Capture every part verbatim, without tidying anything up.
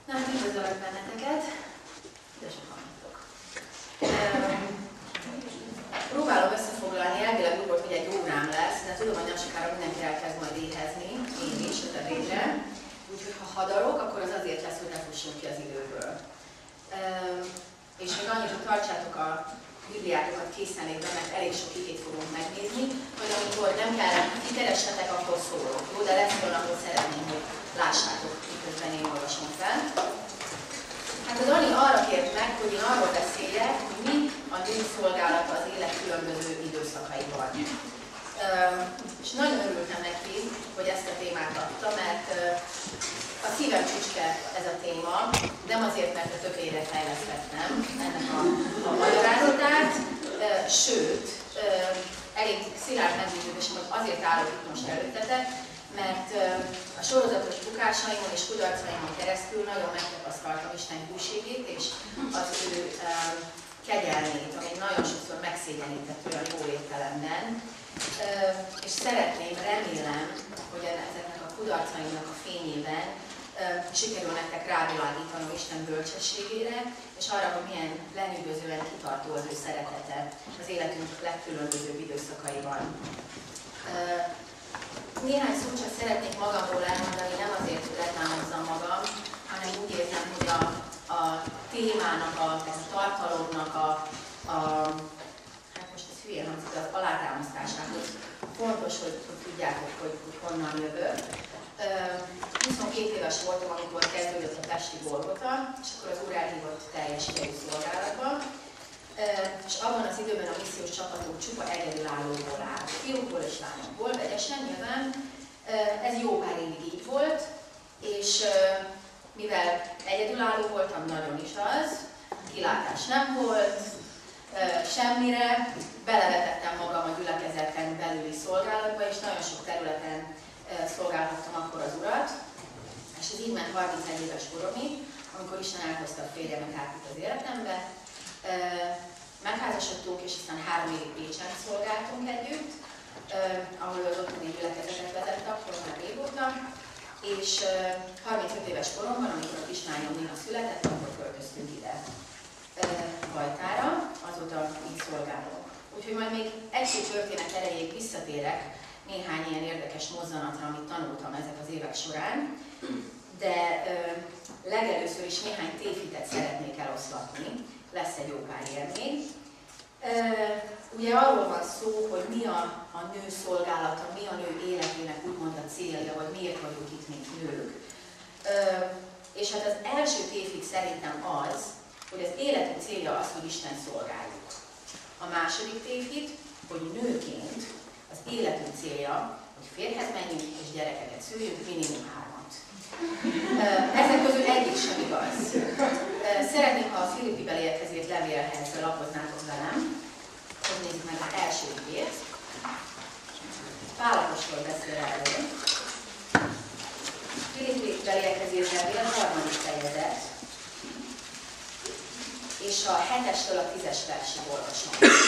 Na, hát üdvözlök benneteket, üdvösek hallgatok. Próbálom összefoglalni, elvileg úgy volt, hogy egy órám lesz, de tudom, hogy nem sokára mindenki elkezd majd éhezni, én is a tevére. Úgyhogy ha hadarok, akkor az azért lesz, hogy ne fussunk ki az időből. És még annyit, hogy tartsátok a bibliátokat készenlétben, mert elég sok igét fogunk megnézni, hogy amikor nem kell, kikeressetek, akkor szólok. Jó, de lesz olyan, ahol szeretném, hogy lássátok, miközben én olvasom fel. Hát az Ani arra kért meg, hogy én arról beszéljek, hogy mi a nő szolgálata az élet különböző időszakaiban. És nagyon örültem neki, hogy ezt a témát adta, mert a szívem csücske ez a téma, nem azért, mert a tökére fejlesztettem ennek a, a magyarázatát, sőt, elég szilárd meggyőződésem, hogy azért állok itt most előttetek, mert a sorozatos bukásaimon és kudarcaimon keresztül nagyon megtapasztaltam Isten hűségét és az ő kegyelmét, ami nagyon sokszor megszégyenített olyan jó értelemben. És szeretném, remélem, hogy ezeknek a kudarcaimnak a fényében sikerül nektek rávilágítanom Isten bölcsességére, és arra, hogy milyen lenyűgözően kitartó az ő szeretete az életünk legkülönbözőbb időszakaiban. Néhány szót csak szeretnék magamról elmondani, nem azért, hogy reklámozzam magam, hanem úgy érzem, hogy a, a témának, a, a tartalomnak a, a hát most ez hülyén hangzik, az alátámasztásához fontos, hogy, hogy tudjátok, hogy, hogy honnan jövök. huszonkét éves voltam, amikor kezdődött a Pesti Golgota, és akkor az Úr elhívott teljes idejű szolgálatba. És abban az időben a missziós csapatunk csupa egyedülállóból állt. Fiúkból és lányokból, vegyesen nyilván. Ez jó pár évig így volt, és mivel egyedülálló voltam, nagyon is az, kilátás nem volt, semmire, belevetettem magam a gyülekezeten belüli szolgálatba, és nagyon sok területen szolgáltattam akkor az Urat. És ez így ment harmincegy éves koromig, amikor Isten elhozta a férjemet át itt az életembe. Megházasodtunk, és aztán három évig Pécsen szolgáltunk együtt, ahol az otthoni gyülekezetet vezette, akkor már régóta. És harmincöt éves koromban, amikor a kislányom Nina született, akkor költöztünk ide Bajtára, azóta így szolgálunk. Úgyhogy majd még egy-két történet erejéig visszatérek néhány ilyen érdekes mozzanatra, amit tanultam ezek az évek során, de legelőször is néhány tévhitet szeretnék eloszlatni, lesz egy jó pár élmény. Ugye arról van szó, hogy mi a, a nő szolgálata, mi a nő életének úgymond a célja, vagy miért vagyunk itt, mint nők. És hát az első tévhit szerintem az, hogy az életünk célja az, hogy Isten szolgáljuk. A második tévhit, hogy nőként az életünk célja, hogy férjhez menjünk és gyerekeket szüljünk, minimum hármat. Ezek közül egyik sem igaz. Szeretném, ha a Filippibe érkezett levélhez lapoznátok velem, hogy nézzük meg az első igét. Pál apostol beszél erről. Filippibe érkezett levél, harmadik fejezet, és a hetestől a tízes versig olvasom.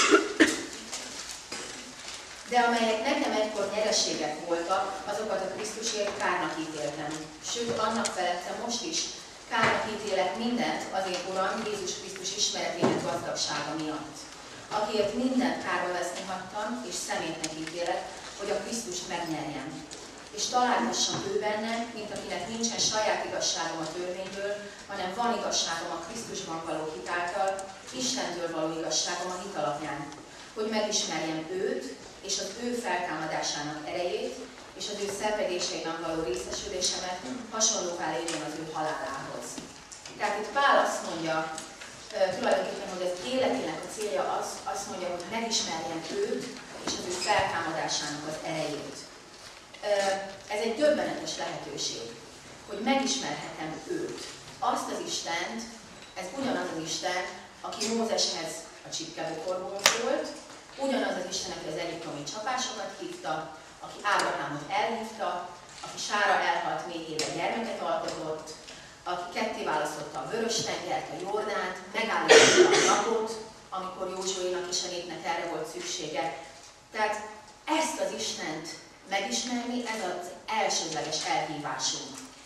De amelyek nekem egykor nyereségek voltak, azokat a Krisztusért kárnak ítéltem. Sőt, annak felette most is kárnak ítélek mindent az én Uram Jézus Krisztus ismeretének gazdagsága miatt. Akiért mindent kárba veszni hagytam, és szemétnek ítélek, hogy a Krisztust megnyerjem. És találhassam ő benne, mint akinek nincsen saját igazságom a törvényből, hanem van igazságom a Krisztusban való hit által, Istentől való igazságom a hit alapján. Hogy megismerjem őt, és az ő feltámadásának erejét, és az ő szenvedéseiben való részesülésemet hasonlóvá lévén az ő halálához. Tehát itt Pál azt mondja, tulajdonképpen, hogy az életének a célja az, azt mondja, hogy megismerjem őt, és az ő feltámadásának az erejét. Ez egy döbbenetes lehetőség, hogy megismerhetem őt. Azt az Istent, ez ugyanaz az Isten, aki Mózeshez a csipkebokorból szólt, ugyanaz az Isten, aki az egyiptomi csapásokat hívta, aki Ábrahámot elhívta, aki Sára elhalt méhébe gyermeket alkotott, aki ketté választotta a Vörös-tengert, a Jordánt, megállította a napot, amikor Józsuénak és a népnek erre volt szüksége. Tehát ezt az Istent megismerni, ez az elsődleges elhívásunk.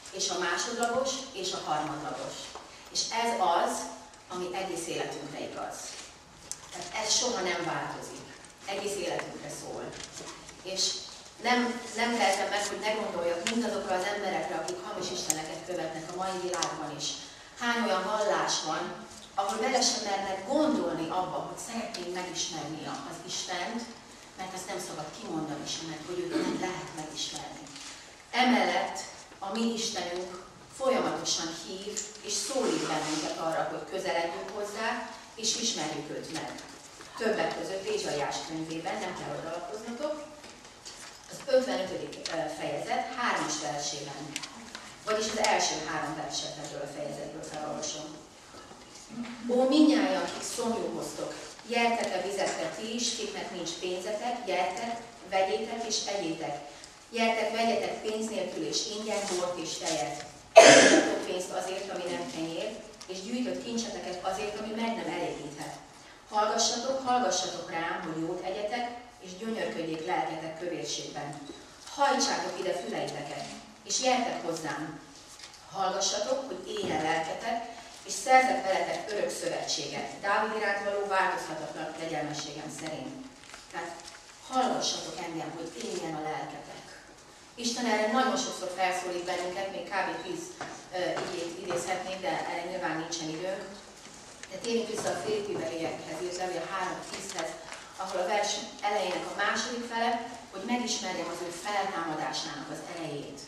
és a másodlagos, és a harmadlagos. És ez az, ami egész életünkre igaz. Tehát ez soha nem változik. Egész életünkre szól. És nem, nem tehetem meg, hogy ne gondoljak mindazokra az emberekre, akik hamis isteneket követnek a mai világban is. Hány olyan vallás van, ahol bele sem mernek gondolni abba, hogy szeretnénk megismerni az Istent, mert azt nem szabad kimondani sem, mert hogy őt nem lehet megismerni. Emellett a mi Istenünk folyamatosan hív és szólít bennünket arra, hogy közeledjünk hozzá, és ismerjük őt meg. Többek között Ézsaiás könyvében, nem kell odalapoznatok, az ötvenötödik fejezet hármas versében, vagyis az első három verset ebből a fejezetből felolvasom. Ó, mindnyájan, akik szomjúhoztok, gyertek a vizekre ti is, kiknek nincs pénzetek, gyertek, vegyétek és egyétek. Gyertek, vegyetek pénz nélkül és ingyen bort és tejet. Gyűjtök pénzt azért, ami nem kenyér, és gyűjtött kincseteket azért, ami meg nem elégíthet. Hallgassatok, hallgassatok rám, hogy jót egyetek, és gyönyörködjék lelketek kövérségben. Hajtsátok ide füleiteket, és gyertek hozzám. Hallgassatok, hogy éljen lelketek, és szerzek veletek örök szövetséget, Dávid iránt való változhatatlan kegyelmességem szerint. Tehát hallgassatok engem, hogy éljen a lelketek. Isten erre nagyon sokszor felszólít bennünket, még kb. tíz uh, igét idézhetnék, de erre nyilván nincsen időnk. De térjünk vissza a Filippibeliekhez, illetve a három tízhez, ahol a vers elejének a második fele, hogy megismerjem az ő feltámadásának az erejét.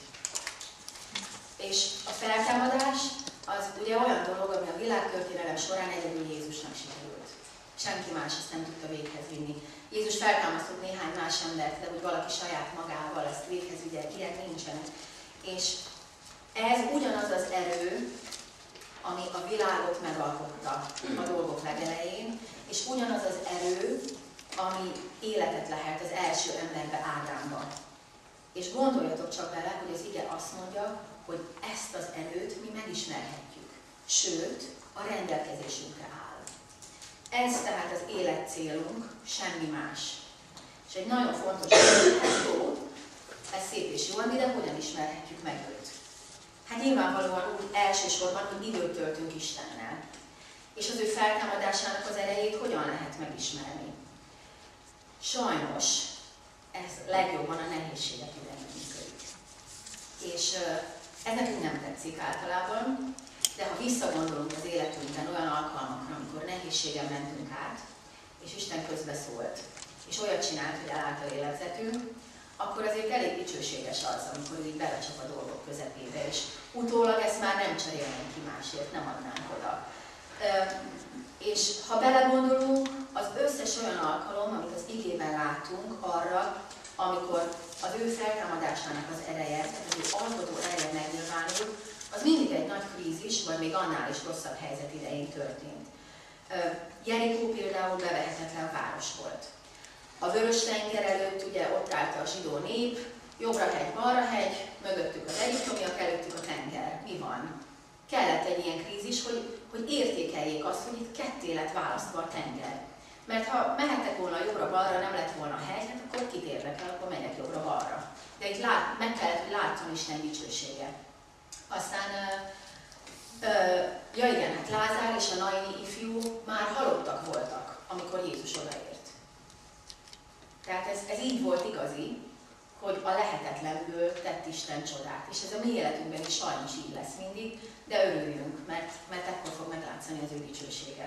És a feltámadás az ugye olyan dolog, ami a világtörténelem során egyedül Jézusnak sikerült. Senki más ezt nem tudta véghez vinni. Jézus feltámasztott néhány más embert, de hogy valaki saját magával ezt véghez vigye, ilyen nincsenek. És ez ugyanaz az erő, ami a világot megalkotta a dolgok legelején, és ugyanaz az erő, ami életet lehet az első emberbe, Ádámba. És gondoljatok csak bele, hogy az ige azt mondja, hogy ezt az erőt mi megismerhetjük. Sőt, a rendelkezésünkre áll. Ez tehát az életcélunk, semmi más. És egy nagyon fontos szó, ez szép és jó, de hogyan ismerhetjük meg őt? Hát nyilvánvalóan úgy elsősorban, hogy időt töltünk Istennel. És az ő feltámadásának az erejét hogyan lehet megismerni? Sajnos ez legjobban a nehézségek idején működik. És ez nekünk nem tetszik általában, de ha visszagondolunk az életünkben olyan alkalmakra, amikor nehézségen mentünk át, és Isten közbeszólt, és olyat csinált, hogy elállt a lélegzetünk, akkor azért elég dicsőséges az, amikor így belecsap a dolgok közepébe, és utólag ezt már nem cserélnénk ki másért, nem adnánk oda. És ha belegondolunk, az összes olyan alkalom, amit az igében látunk arra, amikor az ő feltámadásának az ereje, tehát az ő alkotó ereje megnyilvánul, az mindig egy nagy krízis, vagy még annál is rosszabb helyzet idején történt. Jerikó például bevehetetlen város volt. A Vörös-tenger előtt ugye ott állt a zsidó nép, jobbra hegy, balra hegy, mögöttük az egyiptomiak, előttük a tenger. Mi van? Kellett egy ilyen krízis, hogy, hogy értékeljék azt, hogy itt ketté lett választva a tenger. Mert ha mehettek volna jobbra-balra, nem lett volna a hegy, hát akkor kit érdekel, akkor megyek jobbra-balra. De itt lát, meg kellett, hogy látszon Isten dicsősége. Aztán, ö, ö, ja igen, hát Lázár és a naini ifjú már halottak voltak, amikor Jézus odaért. Tehát ez, ez így volt igazi, hogy a lehetetlenből tett Isten csodát. És ez a mi életünkben is sajnos így lesz mindig, de örüljünk, mert, mert ekkor fog meglátszani az ő dicsősége.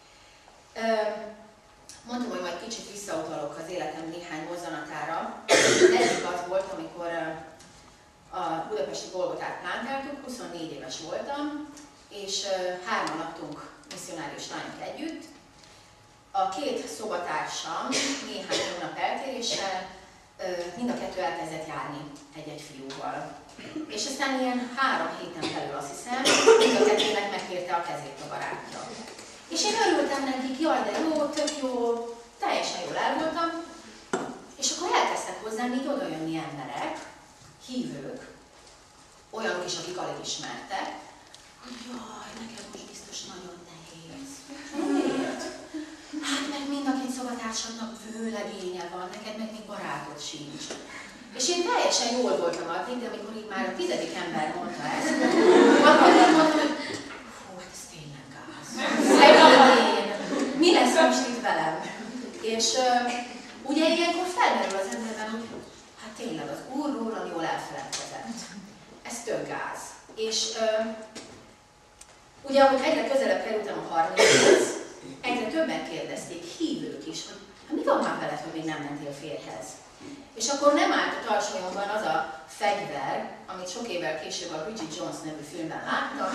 Mondtam, hogy majd kicsit visszautalok az életem néhány mozzanatára. Egyik az volt, amikor a budapesti Golgotát plántáltuk, huszonnégy éves voltam, és hárman laktunk misszionárius lányok együtt. A két szobatársam néhány hónap eltéréssel mind a kettő elkezdett járni egy-egy fiúval. És aztán ilyen három héten belül, azt hiszem, mind a kettőnek megkérte a kezét a barátja. És én örültem nekik, jaj, de jó, tök jó, teljesen jól el voltam. És akkor elkezdtek hozzám így odajönni emberek, hívők, olyanok is, akik alig ismertek, hogy jaj, neked most biztos nagyon nehéz. Miért? Hát meg mind a két szobatársadnak vőlegénye van, neked meg még barátod sincs. És én teljesen jól voltam addig, de amikor így már a tizedik ember mondta ezt, akkor én mondtam, hogy hú, hát ez tényleg gáz. Szegény, mi lesz most itt velem? És uh, ugye ilyenkor felmerül az emberben, hogy hát tényleg az Úr rólam jól elfeledkezett. Ez tök gáz. És uh, ugye, ahogy egyre közelebb kerültem a harminchoz, egyre többen kérdezték, hívők is, hogy hát mi van már veled, hogy még nem mentél férjhez? És akkor nem állt a tartsonyomban az a fegyver, amit sok évvel később a Bridget Jones nevű filmben láttam,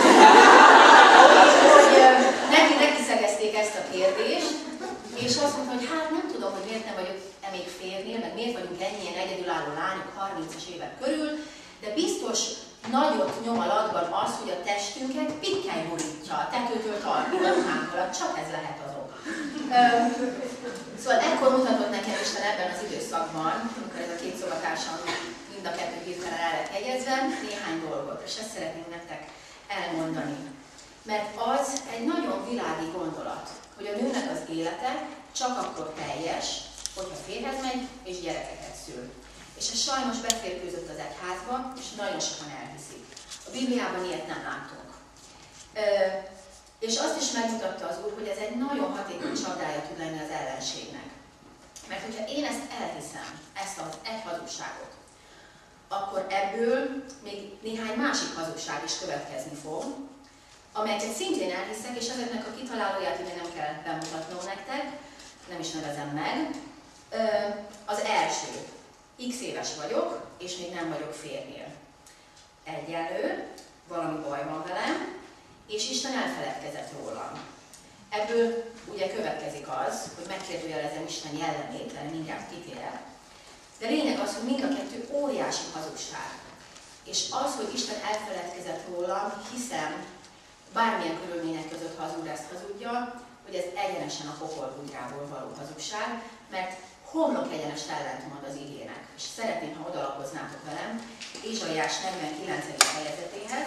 hogy neki, neki szegezték ezt a kérdést, és azt mondta, hogy hát nem tudom, hogy miért nem vagyok-e még férnél, meg miért vagyunk ennyien egyedülálló lányok harmincas évek körül, de biztos nagyot nyom alatban az, hogy a testünket pikkely borítja a tetőtől talpig a ruhánk alatt, csak ez lehet az ok. Szóval ekkor mutatott nekem Isten ebben az időszakban, amikor ez a két szobatársam mind a kettő hirtelen el lett jegyezve, néhány dolgot, és ezt szeretném nektek elmondani. Mert az egy nagyon világi gondolat, hogy a nőnek az élete csak akkor teljes, hogyha férjhez megy és gyerekeket szül. És ez sajnos beférkőzött az egyházba, és nagyon sokan elhiszik. A Bibliában ilyet nem látunk. Ö, és azt is megmutatta az Úr, hogy ez egy nagyon hatékony csapdája tud lenni az ellenségnek. Mert hogyha én ezt elhiszem, ezt az egy hazugságot, akkor ebből még néhány másik hazugság is következni fog, amelyeket szintén elhiszek, és ezeknek a kitalálóját még nem kell bemutatnom nektek, nem is nevezem meg. Ö, az első. X éves vagyok, és még nem vagyok férnél. Egyenlő, valami baj van velem, és Isten elfeledkezett rólam. Ebből ugye következik az, hogy megkérdőjelezem Isten jellemét, erre mindjárt kitérek. De lényeg az, hogy mind a kettő óriási hazugság. És az, hogy Isten elfeledkezett rólam, hiszem, bármilyen körülmények között, ha az Úr ezt hazudja, hogy ez egyenesen a pokolbújrából való hazugság, mert homlok egyenest ellentmond az igének. És szeretném, ha odalapoznátok velem Ézsaiás negyvenkilencedik fejezetéhez,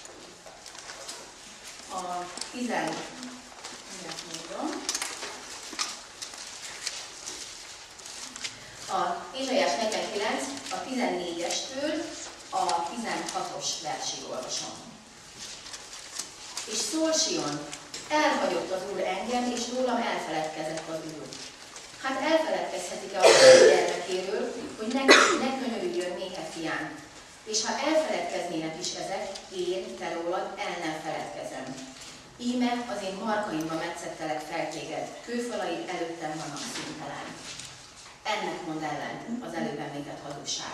a tizen... A Ézsaiás negyvenkilenc a tizennégyestől a tizenhatos versig olvasom. És szól Sion, elhagyott az Úr engem, és rólam elfeledkezett az Úr. Hát elfeledkezhetik-e a gyermekéről, hogy ne, ne könyörüljön méhe fián. És ha elfeledkeznének is ezek, én te rólad el nem feledkezem. Íme az én markaimba metszettelek fel téged, kőfalaid előttem vannak színtelen. Ennek mond ellen az előbb említett hazugság.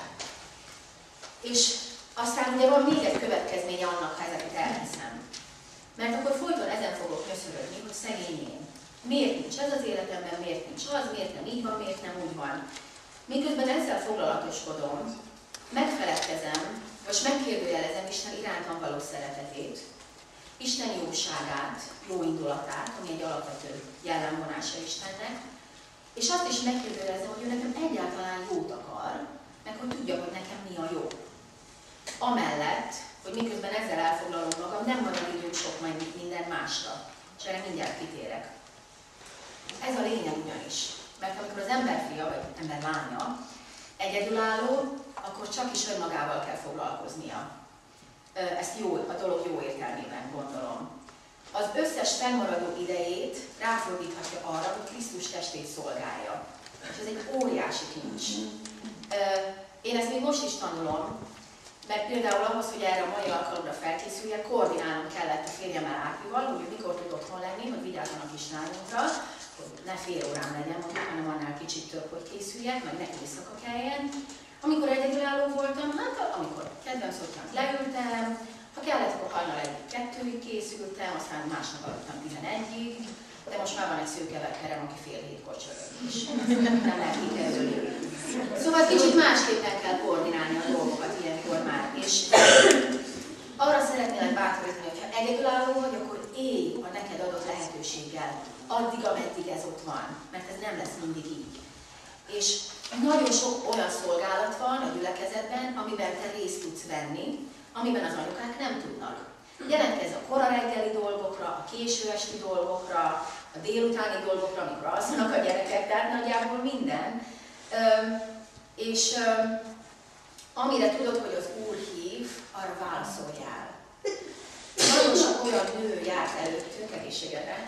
És aztán ugye van még egy következménye annak, ha ezeket elhiszem. Mert akkor folyton ezen fogok nyöszörögni, hogy szegény én. Miért nincs ez az életemben, miért nincs az, miért nem így van, miért nem úgy van. Miközben ezzel foglalatoskodom, megfeledkezem, vagy megkérdőjelezem Isten irántam való szeretetét, Isten jóságát, jó indulatát, ami egy alapvető jellemvonása Istennek, és azt is megkérdőjelezem, hogy ő nekem egyáltalán jót akar, meg hogy tudja, hogy nekem mi a jó. Amellett, hogy miközben ezzel elfoglalom magam, nem marad időm sok majd minden másra. És erre mindjárt kitérek. Ez a lényeg ugyanis. Mert amikor az ember fia, vagy ember lánya egyedülálló, akkor csak is önmagával kell foglalkoznia. Ezt jó, a dolog jó értelmében gondolom. Az összes fennmaradó idejét ráfordíthatja arra, hogy Krisztus testét szolgálja. És ez egy óriási kincs. Én ezt még most is tanulom, mert például ahhoz, hogy erre a mai alkalomra felkészüljek, koordinálnom kellett a férjemmel Áprival, hogy mikor tud otthon lenni, hogy vigyázzon a kislányunkra, hogy ne fél órán legyen mondjuk, hanem annál kicsit több, hogy készüljek, meg neki éjszaka kelljen. Amikor egyedülálló voltam, hát amikor kedvenc szoktam, leültem, ha kellett, akkor hajnal egyik kettőig készültem, aztán másnap aludtam tizenegyig, de most már van egy szőke vekkerem, aki fél hétkor csörög is. Nem lehet kikerülni. Szóval kicsit másképpen kell koordinálni a dolgokat ilyenkor már. És arra szeretnélek bátorítani, hogy ha egyedülálló vagy, akkor élj a neked adott lehetőséggel, addig, ameddig ez ott van, mert ez nem lesz mindig így. És nagyon sok olyan szolgálat van a gyülekezetben, amiben te részt tudsz venni, amiben az anyukák nem tudnak. Jelentkezz a kora reggeli dolgokra, a késő esti dolgokra, a délutáni dolgokra, amikor alszanak a gyerekek, tehát nagyjából minden. És um, amire tudod, hogy az Úr hív, arra válaszoljál. Nagyon sok olyan nő járt előttünk, egészségedre,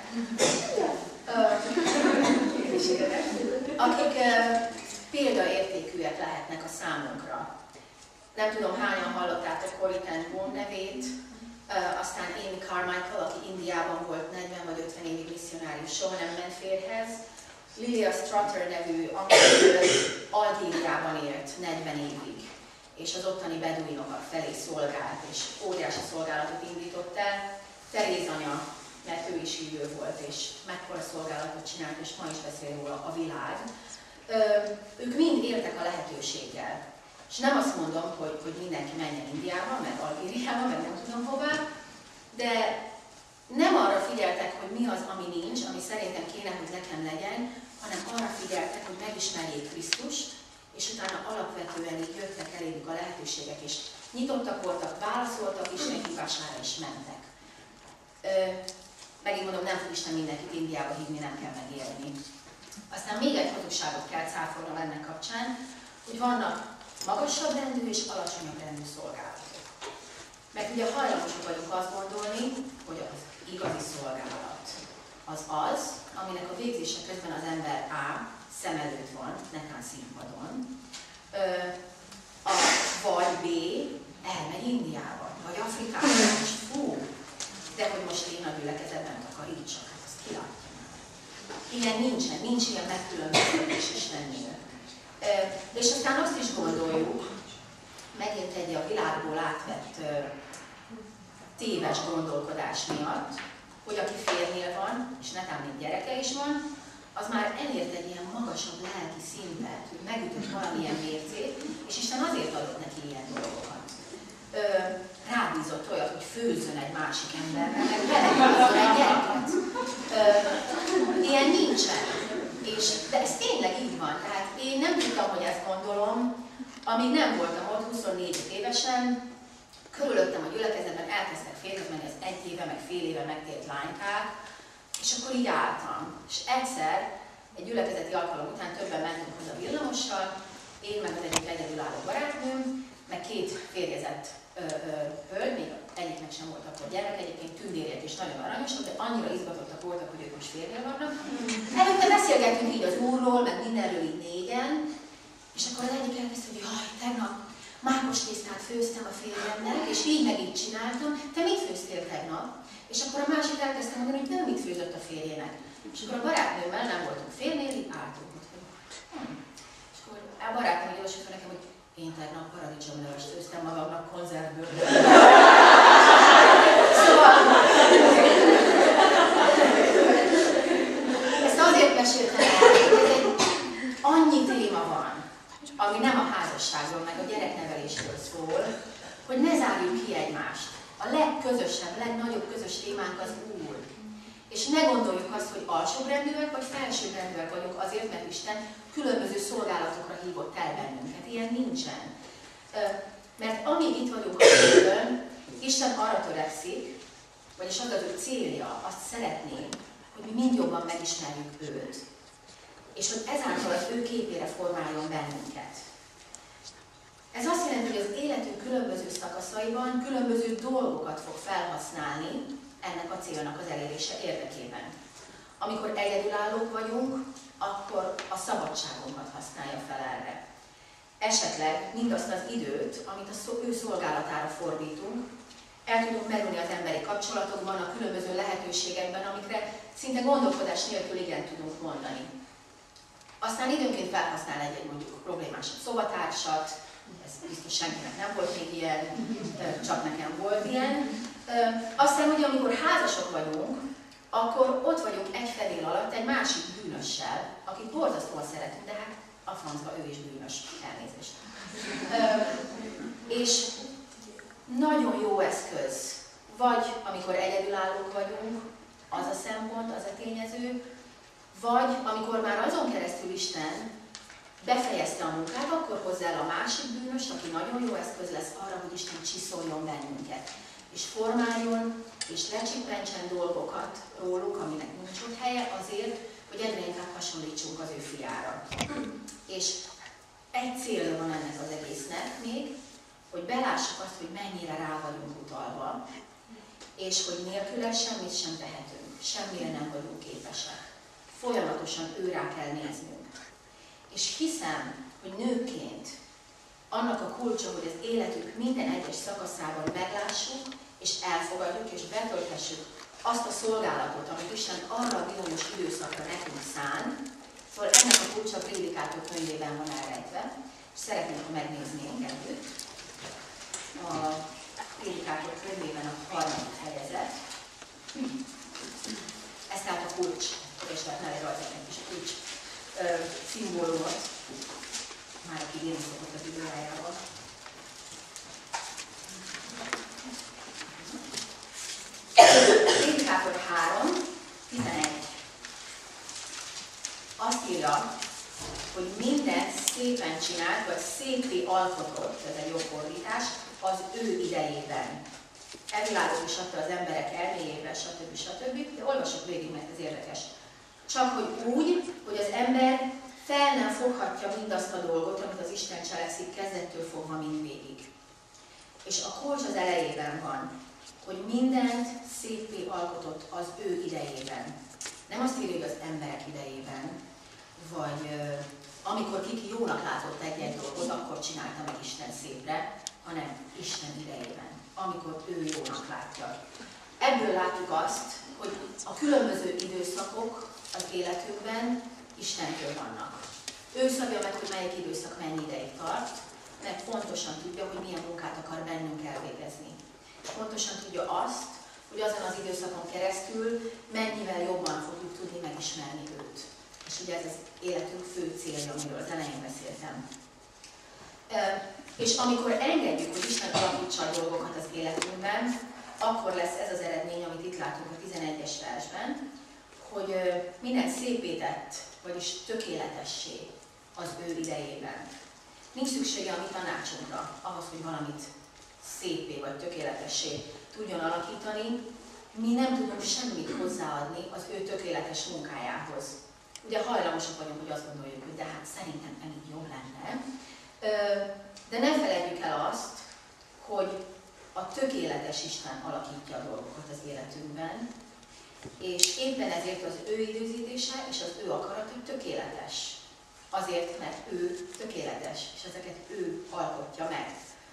akik uh, példaértékűek lehetnek a számunkra. Nem tudom, hányan hallottátok Corrie ten Boom nevét, uh, aztán Amy Carmichael, aki Indiában volt negyven vagy ötven évig misszionárius, soha nem ment férjhez. Lilia Strutter nevű angol Algériában élt negyven évig, és az ottani beduinokat felé szolgált, és óriási szolgálatot indított el. Teréz anya, mert ő is hívő volt, és mekkora szolgálatot csinált, és ma is beszél róla a világ. Ö, ők mind éltek a lehetőséggel. És nem azt mondom, hogy, hogy mindenki menjen Indiába, meg Algériába, meg nem tudom hová, de nem arra figyeltek, hogy mi az, ami nincs, ami szerintem kéne, hogy nekem legyen, hanem arra figyeltek, hogy megismerjék Krisztust, és utána alapvetően így jöttek eléjük a lehetőségek, és nyitottak voltak, válaszoltak, Isten hívására is mentek. Ö, megint mondom, nem fog Isten mindenkit Indiába hívni, nem kell megélni. Aztán még egy hazugságot kell cáfolnom ennek kapcsán, hogy vannak magasabb rendű és alacsonyabb rendű szolgálatok. Mert ugye hajlamosak vagyunk azt gondolni, hogy az igazi szolgálat az az, aminek a végzése közben az ember A. szem előtt van, netán színpadon, a, vagy B. elmegy Indiába, vagy Afrikába, és fú, de hogy most én a gyülekezetben takarítsak, hát azt kilátja már. Ilyen nincsen, nincs ilyen megkülönböztetés Istennél. És aztán azt is gondoljuk, megint egy a világból átvett téves gondolkodás miatt, hogy aki férnél van, és netán még gyereke is van, az már elért egy ilyen magasabb lelki szintet, hogy megütött valamilyen mércét, és Isten azért adott neki ilyen dolgokat. Ö, rábízott olyat, hogy főzzön egy másik emberre, meg belehúzzon egy gyereket. Ö, ilyen nincsen. És, de ez tényleg így van. Tehát én nem tudtam, hogy ezt gondolom, amíg nem voltam ott huszonnégy évesen, körülöttem a gyülekezetben elkezdtek férjhez menni az egy éve, meg fél éve megtért lánykák, és akkor így álltam. És egyszer, egy gyülekezeti alkalom után többen mentünk hozzá villamossal, én meg az egyik egyedülálló barátnőm, meg két férjezett ö, ö, hölgy, még egyiknek sem volt akkor gyermek, egyébként tündériek és nagyon aranyosak, de annyira izgatottak voltak, hogy ők most férjel vannak. Előtte beszélgettünk így az Úrról, meg mindenről így négyen, és akkor az egyik elkezdte, hogy jaj, tegnap mákos tésztát főztem a férjemnek, és így meg így csináltam, te mit főztél tegnap? És akkor a másik elkezdte mondani, hogy ő mit főzött a férjének. És akkor a barátnőmmel nem voltunk férnél, így álltunk ott, hogy hm. És akkor a barátnőm így olvasott nekem, hogy én tegnap paradicsomlevest főztem magamnak konzervből. Szóval... Ezt azért meséltem el, hogy egy annyi téma van, ami nem a házasságról, meg a gyereknevelésről szól, hogy ne zárjuk ki egymást. A legközösebb, legnagyobb közös témánk az Úr. És ne gondoljuk azt, hogy alsóbrendűek vagy felsőbrendűek vagyunk azért, mert Isten különböző szolgálatokra hívott el bennünket. Ilyen nincsen. Mert amíg itt vagyunk a Földön, Isten arra törekszik, vagyis az az ő célja, azt szeretné, hogy mi mind jobban megismerjük őt. És hogy ezáltal az ő képére formáljon bennünket. Ez azt jelenti, hogy az életünk különböző szakaszaiban különböző dolgokat fog felhasználni ennek a célnak az elérése érdekében. Amikor egyedülállók vagyunk, akkor a szabadságunkat használja fel erre. Esetleg mindazt az időt, amit az ő szolgálatára fordítunk, el tudunk merülni az emberi kapcsolatokban, a különböző lehetőségekben, amikre szinte gondolkodás nélkül igen tudunk mondani. Aztán időnként felhasznál egy-egy mondjuk problémásabb szobatársat, ez biztos senkinek nem volt még ilyen, csak nekem volt ilyen. Aztán ugye, amikor házasok vagyunk, akkor ott vagyunk egy fedél alatt egy másik bűnössel, akit borzasztóan szeretünk, de hát a francba ő is bűnös, elnézést. És nagyon jó eszköz, vagy amikor egyedülállók vagyunk, az a szempont, az a tényező, vagy amikor már azon keresztül Isten befejezte a munkát, akkor hozzá el a másik bűnöst, aki nagyon jó eszköz lesz arra, hogy Isten csiszoljon bennünket. És formáljon, és lecsippentsen dolgokat rólunk, aminek nincs ott helye, azért, hogy egyre inkább hasonlítsunk az ő fiára. És egy célja van ennek az egésznek még, hogy belássuk azt, hogy mennyire rá vagyunk utalva, és hogy nélküle semmit sem tehetünk, semmire nem vagyunk képesek. Folyamatosan őrá kell néznünk. És hiszem, hogy nőként annak a kulcsa, hogy az életünk minden egyes szakaszában meglássuk, és elfogadjuk, és betölthessük azt a szolgálatot, amit Isten arra a bizonyos időszakra nekünk szán. Szóval ennek a kulcsa a Prédikátor könyvében van elrejtve, és szeretnénk, ha megnéznénk együtt. A Prédikátor könyvében a harmadik fejezet. Ez tehát a kulcs, és lehetne egy rajta egy kis kulcs ö, szimbólumot, már aki írni szokott az időrájával. Prédikátor három, tizenegy. Azt írja, hogy minden szépen csinált, vagy szépé alkotott, ez egy jó fordítás, az ő idejében. Elvilágosította az emberek elméjével, stb. stb. De olvasok végig, mert ez érdekes. Csak hogy úgy, hogy az ember fel nem foghatja mindazt a dolgot, amit az Isten cselekszik kezdettől fogva mindvégig. És a kulcs az elejében van, hogy mindent széppé alkotott az ő idejében. Nem azt írja, hogy az emberek idejében, vagy uh, amikor kiki jónak látott egy-egy dolgot, akkor csinálta meg Isten szépre, hanem Isten idejében, amikor ő jónak látja. Ebből látjuk azt, hogy a különböző időszakok az életünkben Istentől vannak. Ő szabja meg, hogy melyik időszak mennyi ideig tart, mert pontosan tudja, hogy milyen munkát akar bennünk elvégezni. Pontosan tudja azt, hogy azon az időszakon keresztül mennyivel jobban fogjuk tudni megismerni őt. És ugye ez az életünk fő célja, amiről az elején beszéltem. E, és amikor engedjük, hogy Isten alakítsa a dolgokat az életünkben, akkor lesz ez az eredmény, amit itt látunk a tizenegyes versben, hogy minden szépé tett, vagyis tökéletessé az ő idejében. Nincs szüksége a mi tanácsunkra ahhoz, hogy valamit szépé vagy tökéletessé tudjon alakítani. Mi nem tudunk semmit hozzáadni az ő tökéletes munkájához. Ugye hajlamosak vagyunk, hogy azt gondoljuk, hogy de hát szerintem nem így jó lenne. De ne feledjük el azt, hogy a tökéletes Isten alakítja a dolgokat az életünkben, és éppen ezért az ő időzítése és az ő akarata tökéletes. Azért, mert ő tökéletes, és ezeket ő alkotja meg.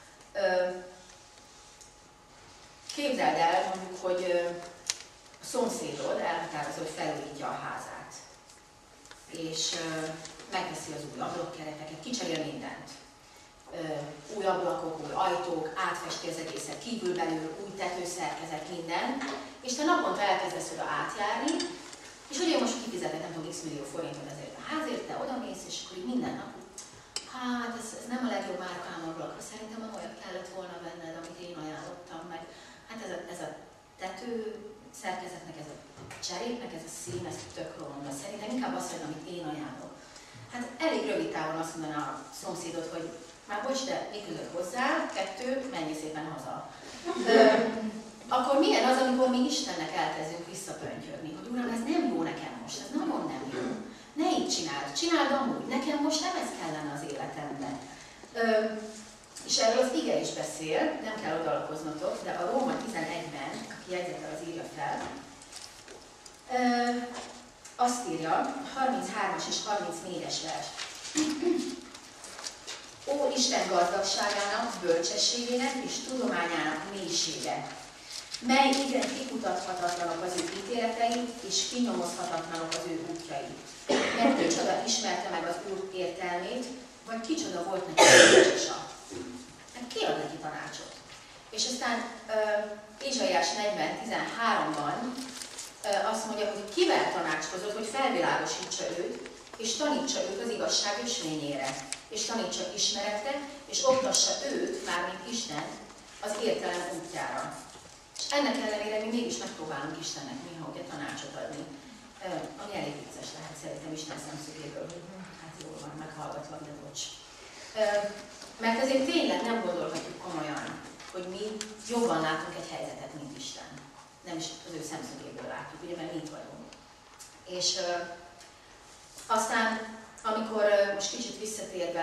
Képzeld el, mondjuk, hogy a szomszédod elhatározza, hogy felújítja a házát, és megveszi az új ablakkereteket, kicserél mindent. Új ablakok, új ajtók, átfesti az egészet kívülbelül, új tetőszerkezet, minden, és te naponta elkezdesz oda átjárni, és ugye most kifizeted, nem tudom, x millió forintot ezért a házért, te odamész, és akkor így minden nap, hát ez, ez nem a legjobb márkám ablakra, szerintem olyat kellett volna venned, amit én ajánlottam meg. Hát ez a, ez a tető szerkezetnek, ez a cserépnek, ez a szín, ez tök ronda. Szerintem inkább azt mondom, amit én ajánlok. Hát elég rövid távon azt mondaná a szomszédot, hogy már bocs, de mi között hozzá, kettő, menj szépen haza. Ö, akkor milyen az, amikor mi Istennek elkezdünk visszapöntyögni, hogy Uram, ez nem jó nekem most, ez nagyon nem jó. Ne így csináld, csináld amúgy, nekem most nem ez kellene az életemben. Ö, és erről az ige is beszél, nem kell odalakoznotok, de a Róma tizenegyben, aki jegyzetel, az írja fel, ö, azt írja, harminchármas és harmincnégyes vers. Ó, Isten gazdagságának, bölcsességének és tudományának mélysége, mely igen kikutathatatlanok az ő ítéletei, és kinyomozhatatlanok az ő útjai. Mert kicsoda ismerte meg az Úr értelmét, vagy kicsoda volt neki tanácsosa. Hát ki ad neki tanácsot? És aztán uh, Ézsaiás negyven tizenháromban uh, azt mondja, hogy kivel tanácskozott, hogy felvilágosítsa őt, és tanítsa őt az igazság ösvényére, és tanítsa ismeretre, és oktassa őt, mármint Isten, az értelem útjára. És ennek ellenére mi mégis megpróbálunk Istennek néha ugye tanácsot adni, ami elég vicces lehet szerintem Isten szemszögéből, hogy hát jól van, meghallgatva, de bocs. Mert azért tényleg nem gondolhatjuk komolyan, hogy mi jobban látunk egy helyzetet, mint Isten. Nem is az ő szemszögéből látjuk, ugye, mert mi itt vagyunk. És aztán, amikor most kicsit visszatérve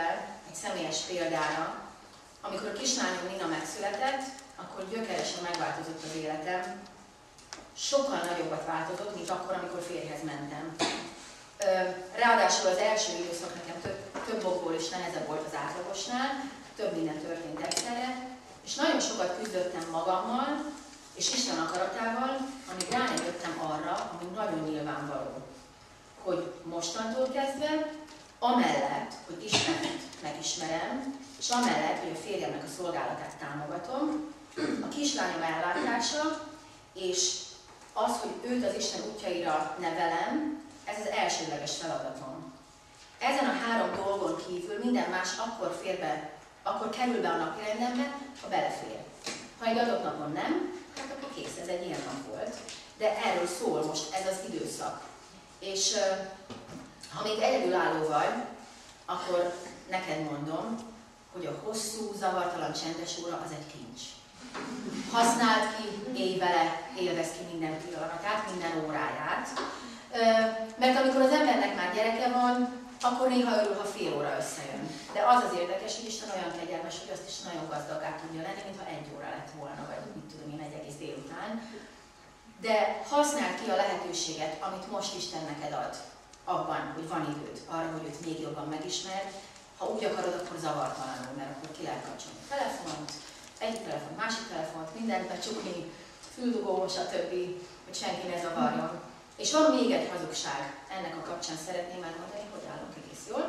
egy személyes példára. Amikor a kislányom Nina megszületett, akkor gyökeresen megváltozott az életem. Sokkal nagyobbat változott, mint akkor, amikor férjhez mentem. Ráadásul az első időszak nekem több, több okból is nehezebb volt az átlagosnál, több minden történt egyszerre, és nagyon sokat küzdöttem magammal, és Isten akaratával, amíg rá nem jöttem arra, ami nagyon nyilvánvaló, hogy mostantól kezdve, amellett, hogy Istent megismerem, és amellett, hogy a férjemnek a szolgálatát támogatom, a kislányom ellátása, és az, hogy őt az Isten útjaira nevelem, ez az elsődleges feladatom. Ezen a három dolgon kívül minden más akkor fér be, akkor kerül be a napirendembe, ha belefér. Ha egy adott napon nem, hát akkor kész, ez egy ilyen nap volt. De erről szól most ez az időszak. És uh, ha még egyedülálló vagy, akkor neked mondom, hogy a hosszú, zavartalan, csendes óra az egy kincs. Használd ki, élj vele, élvezd ki minden pillanatát, minden óráját. Mert amikor az embernek már gyereke van, akkor néha örül, ha fél óra összejön. De az az érdekes, hogy Isten olyan kegyelmes, hogy azt is nagyon gazdaggá tudja lenni, mintha egy óra lett volna, vagy mit tudom én, egy egész délután. De használd ki a lehetőséget, amit most Isten neked ad, abban, hogy van időd arra, hogy őt még jobban megismerd. Ha úgy akarod, akkor zavartalanul, mert akkor ki lehet kapcsolni a telefont, egyik telefon, másik telefont, mindent becsukni, füldugó, stb., hogy senki ne zavarjon. És van még egy hazugság, ennek a kapcsán szeretném elmondani, hogy állunk egész jól.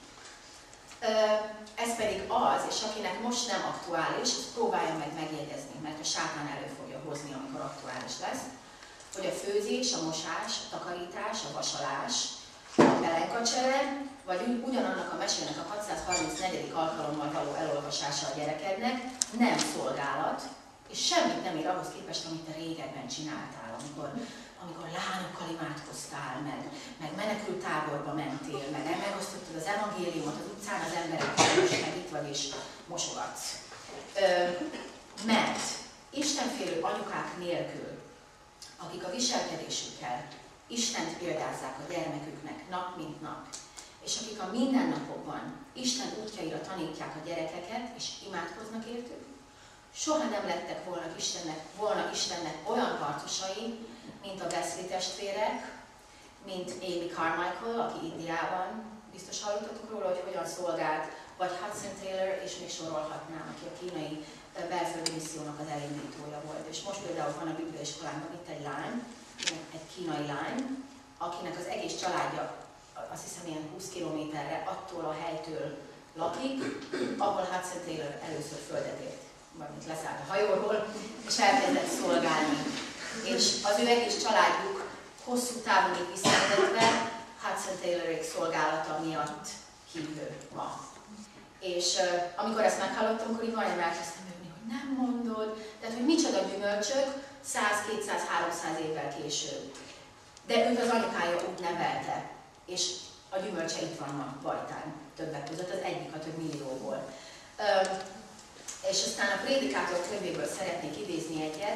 Ez pedig az, és akinek most nem aktuális, azt próbálja meg megjegyezni, mert a sátán elő fogja hozni, amikor aktuális lesz, hogy a főzés, a mosás, a takarítás, a vasalás, a pelenkacsere, vagy ugyanannak a mesének a hatszázharmincnegyedik alkalommal való elolvasása a gyerekednek nem szolgálat, és semmit nem ér ahhoz képest, amit te régebben csináltál, amikor, amikor lányokkal imádkoztál, meg, meg menekült táborba mentél, meg megosztottad az evangéliumot az utcán az emberekkel, és meg itt vagy és mosogatsz. Ö, mert istenfélő anyukák nélkül, akik a viselkedésükkel Istent példázzák a gyermeküknek nap mint nap, és akik a mindennapokban Isten útjaira tanítják a gyerekeket, és imádkoznak értük, soha nem lettek volna Istennek, volna Istennek olyan harcosai, mint a Wesley testvérek, mint Amy Carmichael, aki Indiában, biztos hallottatok róla, hogy hogyan szolgált, vagy Hudson Taylor, és még sorolhatnám, aki a kínai belföldi missziónak az elindítója volt. És most például van a bibliaiskolában itt egy lány, egy kínai lány, akinek az egész családja, azt hiszem ilyen húsz kilométerre attól a helytől lakik, ahol Hudson Taylor először földet ért, valamint leszállt a hajóról, és elkezdett szolgálni. És az ő egész családjuk hosszú távon itt visszavezetve Hudson Taylorék szolgálata miatt hívő ma. És uh, amikor ezt meghallottam, akkor így majdnem elkezdtem övni, hogy nem mondod, tehát hogy micsoda gyümölcsök száz, kétszáz, háromszáz évvel később. De őt az anyukája úgy nevelte, és a gyümölcse itt van ma Bajtán többek között, az egyik a több millióból. Uh, és aztán a Prédikátor könyvéből szeretnék idézni egyet.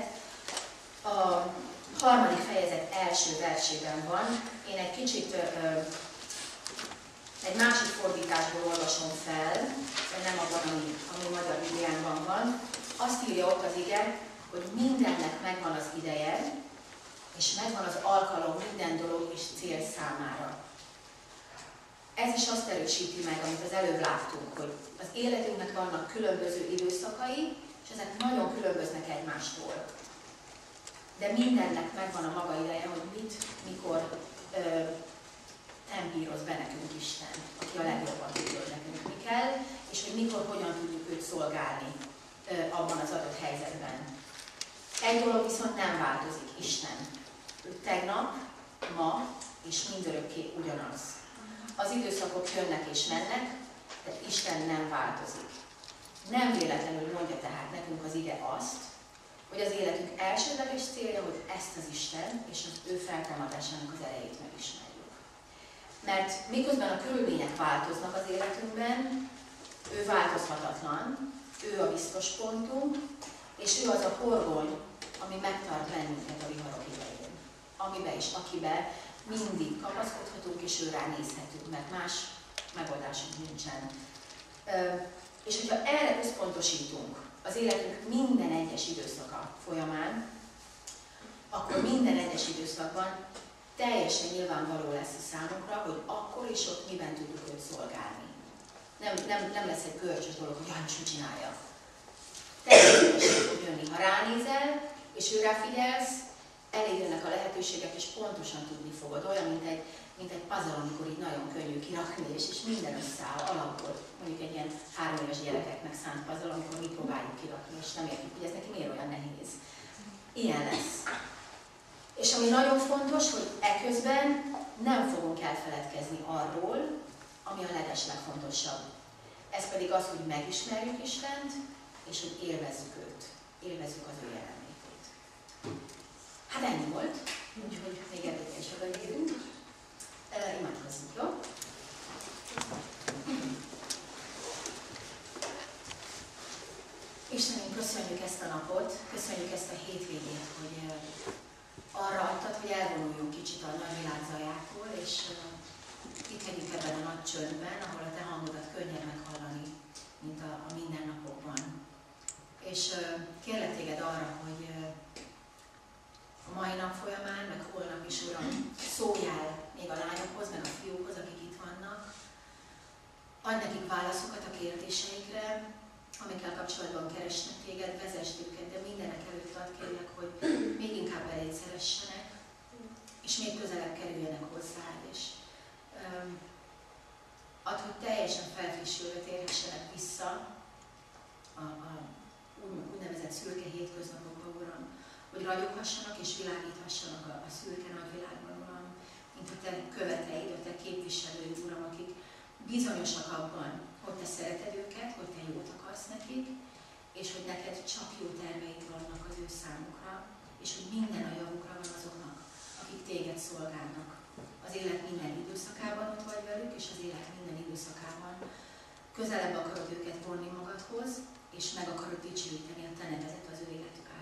A harmadik fejezet első versében van. Én egy kicsit uh, egy másik fordításból olvasom fel, nem abban, ami, ami magyar Bibliánban van. Azt írja ott az ige, hogy mindennek megvan az ideje, és megvan az alkalom minden dolog és cél számára. Ez is azt erősíti meg, amit az előbb láttunk, hogy az életünknek vannak különböző időszakai, és ezek nagyon különböznek egymástól. De mindennek megvan a maga ideje, hogy mit, mikor ö, tempíroz be nekünk Isten, aki a legjobban tudja, hogy nekünk mi kell, és hogy mikor, hogyan tudjuk őt szolgálni ö, abban az adott helyzetben. Egy dolog viszont nem változik, Isten. Ő tegnap, ma és mindörökké ugyanaz. Az időszakok jönnek és mennek, de Isten nem változik. Nem véletlenül mondja tehát nekünk az ige azt, hogy az életünk elsődleges célja, hogy ezt az Isten és az ő feltámadásának az erejét megismerjük. Mert miközben a körülmények változnak az életünkben, ő változhatatlan, ő a biztos pontunk, és ő az a horgony, ami megtart bennünket a viharok idején. Amibe és akibe mindig kapaszkodhatunk, és ő rá nézhetünk, mert más megoldásunk nincsen. És hogyha erre összpontosítunk az életünk minden egyes időszaka folyamán, akkor minden egyes időszakban teljesen nyilvánvaló lesz a számunkra, hogy akkor is ott miben tudjuk őt szolgálni. Nem, nem, nem lesz egy görcsös dolog, hogy Jancsi csinálja. Természetesen fog jönni, ha ránézel, és ő ráfigyelsz, elérnek a lehetőségek, és pontosan tudni fogod. Olyan, mint egy, mint egy puzzle, amikor így nagyon könnyű kirakni, és, és minden összeáll alapból. Mondjuk egy ilyen három éves gyerekeknek szánt puzzle, amikor mi próbáljuk kirakni, és nem értjük, hogy ez neki miért olyan nehéz. Ilyen lesz. És ami nagyon fontos, hogy eközben nem fogunk elfeledkezni arról, ami a legeslegfontosabb. Ez pedig az, hogy megismerjük Istent, és hogy élvezzük őt. Élvezzük az ő jelenlétét. Hát ennyi volt, úgyhogy még előtte is odaérünk. Uh, imádkozzunk, jó? Istenünk, köszönjük ezt a napot, köszönjük ezt a hétvégét, hogy uh, arra adtad, hogy elvonuljunk kicsit a nagyvilág zajától, és uh, itt legyünk ebben a nagy csöndben, ahol a te hangodat könnyebb meghallani, mint a, a mindennapokban. És uh, kérlek téged arra, hogy uh, a mai nap folyamán, meg holnap is, Uram, szóljál még a lányokhoz, meg a fiúkhoz, akik itt vannak. Adj nekik válaszokat a kérdéseikre, amikkel kapcsolatban keresnek téged, vezesd őket, de mindenek előtt add kérlek, hogy még inkább eléd szeressenek, és még közelebb kerüljenek hozzád, és um, add, hogy teljesen felfrissülve térhessenek vissza a, a úgynevezett szürke hétköznapokba, Uram, hogy ragyoghassanak és világíthassanak a, a szürke nagyvilágban, Uram, mint a te követeid, a te képviselőid, Uram, akik bizonyosak abban, hogy te szereted őket, hogy te jót akarsz nekik, és hogy neked csak jó terveid vannak az ő számukra, és hogy minden a javukra van azoknak, akik téged szolgálnak. Az élet minden időszakában ott vagy velük, és az élet minden időszakában közelebb akarod őket vonni magadhoz, és meg akarod dicsőíteni a te nevezet az ő életük